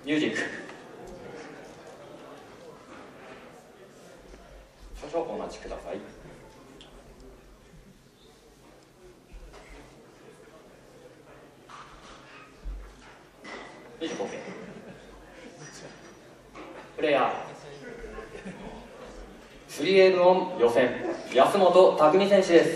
ミュージック。少々お待ちください。ミュージック OK。プレイヤー。3A 部門予選、安本匠選手です。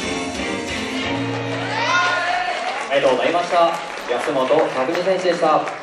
ありがとうございました。安本匠選手でした。